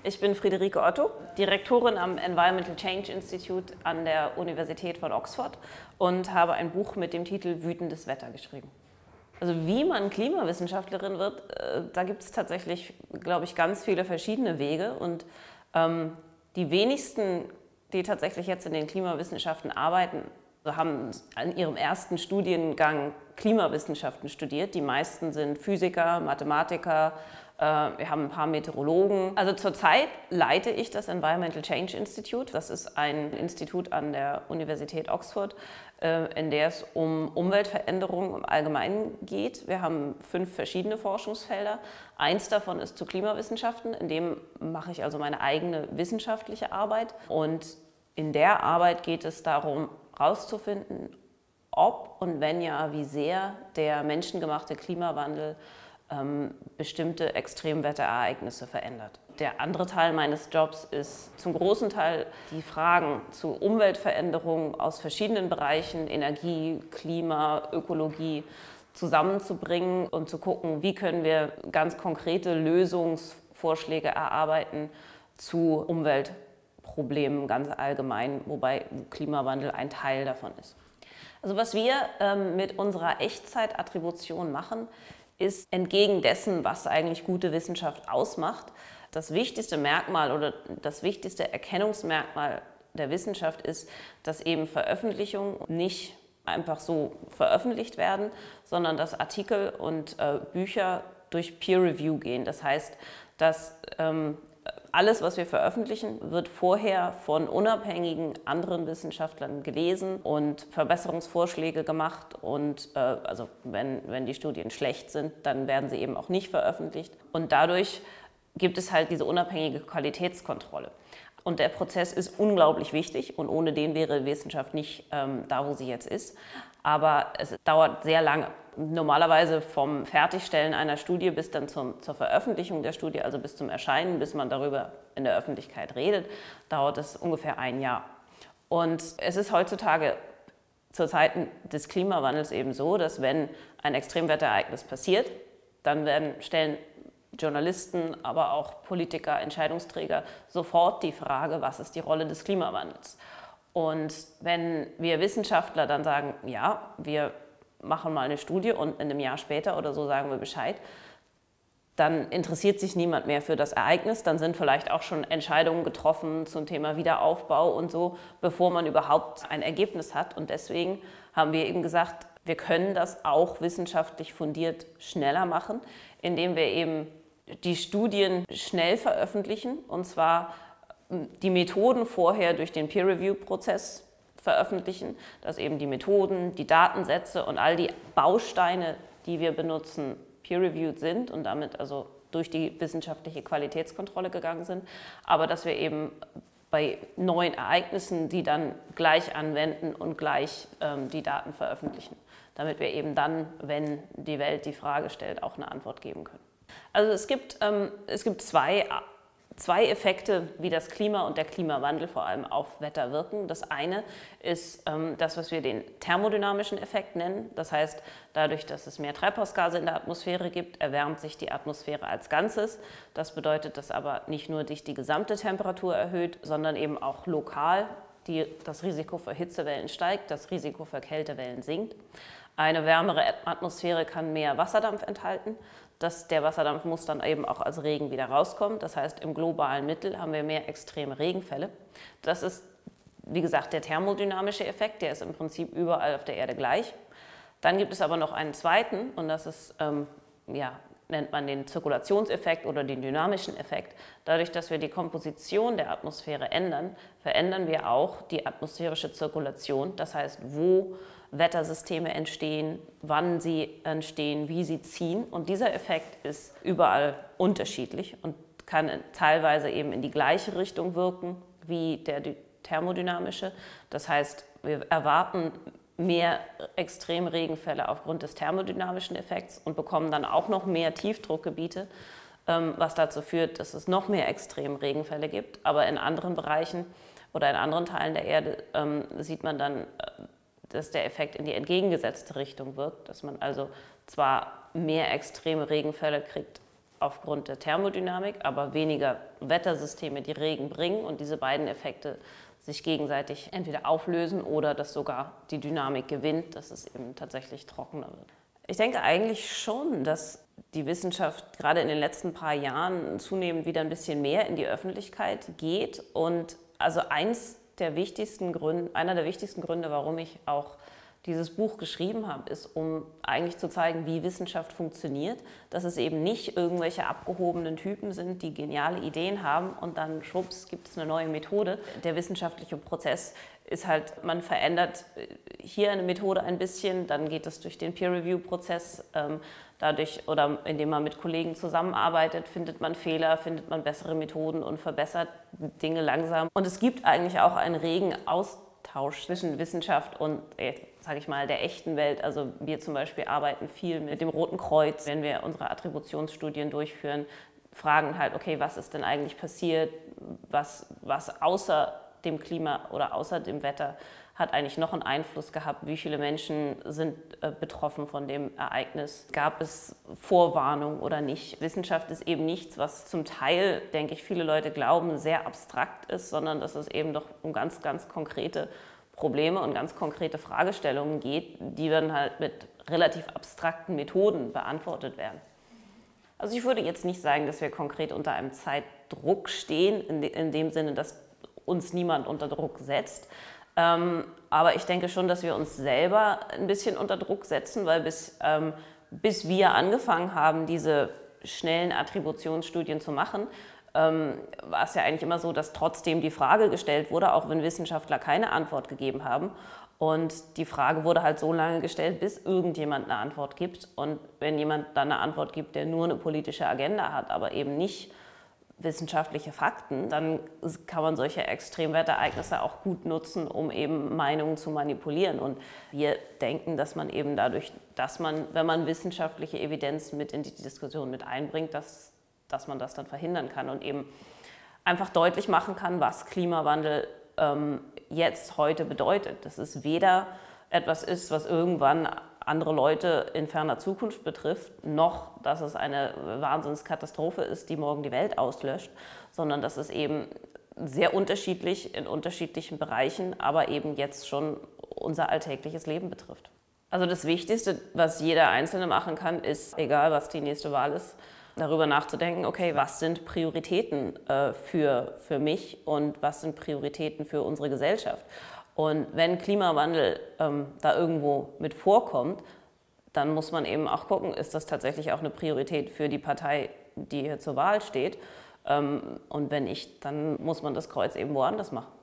Ich bin Friederike Otto, Direktorin am Environmental Change Institute an der Universität von Oxford und habe ein Buch mit dem Titel Wütendes Wetter geschrieben. Also wie man Klimawissenschaftlerin wird, da gibt es tatsächlich, glaube ich, ganz viele verschiedene Wege und die wenigsten, die tatsächlich jetzt in den Klimawissenschaften arbeiten, haben in ihrem ersten Studiengang Klimawissenschaften studiert. Die meisten sind Physiker, Mathematiker, wir haben ein paar Meteorologen. Also zurzeit leite ich das Environmental Change Institute. Das ist ein Institut an der Universität Oxford, in der es um Umweltveränderungen im Allgemeinen geht. Wir haben 5 verschiedene Forschungsfelder. Eins davon ist zu Klimawissenschaften. In dem mache ich also meine eigene wissenschaftliche Arbeit. Und in der Arbeit geht es darum, herauszufinden, ob und wenn ja, wie sehr der menschengemachte Klimawandel bestimmte Extremwetterereignisse verändert. Der andere Teil meines Jobs ist zum großen Teil die Fragen zu Umweltveränderungen aus verschiedenen Bereichen, Energie, Klima, Ökologie, zusammenzubringen und zu gucken, wie können wir ganz konkrete Lösungsvorschläge erarbeiten zu Umweltproblemen ganz allgemein, wobei Klimawandel ein Teil davon ist. Also was wir mit unserer Echtzeitattribution machen, ist entgegen dessen, was eigentlich gute Wissenschaft ausmacht, das wichtigste Merkmal oder das wichtigste Erkennungsmerkmal der Wissenschaft ist, dass eben Veröffentlichungen nicht einfach so veröffentlicht werden, sondern dass Artikel und Bücher durch Peer Review gehen. Das heißt, dass alles, was wir veröffentlichen, wird vorher von unabhängigen anderen Wissenschaftlern gelesen und Verbesserungsvorschläge gemacht. Und also wenn die Studien schlecht sind, dann werden sie eben auch nicht veröffentlicht. Und dadurch gibt es halt diese unabhängige Qualitätskontrolle. Und der Prozess ist unglaublich wichtig und ohne den wäre Wissenschaft nicht da, wo sie jetzt ist. Aber es dauert sehr lange. Normalerweise vom Fertigstellen einer Studie bis dann zur Veröffentlichung der Studie, also bis zum Erscheinen, bis man darüber in der Öffentlichkeit redet, dauert es ungefähr ein Jahr. Und es ist heutzutage zu Zeiten des Klimawandels eben so, dass wenn ein Extremwetterereignis passiert, dann stellen Journalisten, aber auch Politiker, Entscheidungsträger sofort die Frage, was ist die Rolle des Klimawandels? Und wenn wir Wissenschaftler dann sagen, ja, wir machen mal eine Studie und in einem Jahr später oder so sagen wir Bescheid, dann interessiert sich niemand mehr für das Ereignis, dann sind vielleicht auch schon Entscheidungen getroffen zum Thema Wiederaufbau und so, bevor man überhaupt ein Ergebnis hat. Und deswegen haben wir eben gesagt, wir können das auch wissenschaftlich fundiert schneller machen, indem wir eben die Studien schnell veröffentlichen, und zwar die Methoden vorher durch den Peer-Review-Prozess veröffentlichen, dass eben die Methoden, die Datensätze und all die Bausteine, die wir benutzen, peer-reviewed sind und damit also durch die wissenschaftliche Qualitätskontrolle gegangen sind, aber dass wir eben bei neuen Ereignissen die dann gleich anwenden und gleich die Daten veröffentlichen, damit wir eben dann, wenn die Welt die Frage stellt, auch eine Antwort geben können. Also es gibt zwei Effekte, wie das Klima und der Klimawandel vor allem auf Wetter wirken. Das eine ist das, was wir den thermodynamischen Effekt nennen. Das heißt, dadurch, dass es mehr Treibhausgase in der Atmosphäre gibt, erwärmt sich die Atmosphäre als Ganzes. Das bedeutet, dass aber nicht nur sich die gesamte Temperatur erhöht, sondern eben auch lokal das Risiko für Hitzewellen steigt, das Risiko für Kältewellen sinkt. Eine wärmere Atmosphäre kann mehr Wasserdampf enthalten. Der Wasserdampf muss dann eben auch als Regen wieder rauskommen. Das heißt, im globalen Mittel haben wir mehr extreme Regenfälle. Das ist, wie gesagt, der thermodynamische Effekt. Der ist im Prinzip überall auf der Erde gleich. Dann gibt es aber noch einen zweiten, und das ist, nennt man den Zirkulationseffekt oder den dynamischen Effekt. Dadurch, dass wir die Komposition der Atmosphäre ändern, verändern wir auch die atmosphärische Zirkulation. Das heißt, wo Wettersysteme entstehen, wann sie entstehen, wie sie ziehen. Und dieser Effekt ist überall unterschiedlich und kann teilweise eben in die gleiche Richtung wirken wie der thermodynamische. Das heißt, wir erwarten mehr Extremregenfälle aufgrund des thermodynamischen Effekts und bekommen dann auch noch mehr Tiefdruckgebiete, was dazu führt, dass es noch mehr Extremregenfälle gibt. Aber in anderen Bereichen oder in anderen Teilen der Erde sieht man dann, dass der Effekt in die entgegengesetzte Richtung wirkt, dass man also zwar mehr extreme Regenfälle kriegt aufgrund der Thermodynamik, aber weniger Wettersysteme, die Regen bringen und diese beiden Effekte sich gegenseitig entweder auflösen oder dass sogar die Dynamik gewinnt, dass es eben tatsächlich trockener wird. Ich denke eigentlich schon, dass die Wissenschaft gerade in den letzten paar Jahren zunehmend wieder ein bisschen mehr in die Öffentlichkeit geht. Und also einer der wichtigsten Gründe, warum ich auch dieses Buch geschrieben habe, ist, um eigentlich zu zeigen, wie Wissenschaft funktioniert, dass es eben nicht irgendwelche abgehobenen Typen sind, die geniale Ideen haben und dann schwupps gibt es eine neue Methode. Der wissenschaftliche Prozess ist halt, man verändert hier eine Methode ein bisschen, dann geht es durch den Peer-Review-Prozess, dadurch oder indem man mit Kollegen zusammenarbeitet, findet man Fehler, findet man bessere Methoden und verbessert Dinge langsam. Und es gibt eigentlich auch einen regen Austausch zwischen Wissenschaft und, sage ich mal, der echten Welt. Also wir zum Beispiel arbeiten viel mit dem Roten Kreuz, wenn wir unsere Attributionsstudien durchführen, fragen halt, okay, was ist denn eigentlich passiert, was außer dem Klima oder außer dem Wetter hat eigentlich noch einen Einfluss gehabt, wie viele Menschen sind betroffen von dem Ereignis, gab es Vorwarnung oder nicht. Wissenschaft ist eben nichts, was zum Teil, denke ich, viele Leute glauben, sehr abstrakt ist, sondern dass es eben doch um ganz, ganz konkrete Probleme und ganz konkrete Fragestellungen geht, die dann halt mit relativ abstrakten Methoden beantwortet werden. Also ich würde jetzt nicht sagen, dass wir konkret unter einem Zeitdruck stehen, in dem Sinne, dass uns niemand unter Druck setzt. Aber ich denke schon, dass wir uns selber ein bisschen unter Druck setzen, weil bis wir angefangen haben, diese schnellen Attributionsstudien zu machen, war es ja eigentlich immer so, dass trotzdem die Frage gestellt wurde, auch wenn Wissenschaftler keine Antwort gegeben haben. Und die Frage wurde halt so lange gestellt, bis irgendjemand eine Antwort gibt. Und wenn jemand dann eine Antwort gibt, der nur eine politische Agenda hat, aber eben nicht wissenschaftliche Fakten, dann kann man solche Extremwetterereignisse auch gut nutzen, um eben Meinungen zu manipulieren. Und wir denken, dass man eben dadurch, dass man, wenn man wissenschaftliche Evidenz mit in die Diskussion mit einbringt, dass man das dann verhindern kann und eben einfach deutlich machen kann, was Klimawandel jetzt heute bedeutet. Dass es weder etwas ist, was irgendwann andere Leute in ferner Zukunft betrifft, noch dass es eine Wahnsinnskatastrophe ist, die morgen die Welt auslöscht, sondern dass es eben sehr unterschiedlich in unterschiedlichen Bereichen, aber eben jetzt schon unser alltägliches Leben betrifft. Also das Wichtigste, was jeder Einzelne machen kann, ist, egal was die nächste Wahl ist, darüber nachzudenken, okay, was sind Prioritäten für mich und was sind Prioritäten für unsere Gesellschaft. Und wenn Klimawandel da irgendwo mit vorkommt, dann muss man eben auch gucken, ist das tatsächlich auch eine Priorität für die Partei, die hier zur Wahl steht. Und wenn nicht, dann muss man das Kreuz eben woanders machen.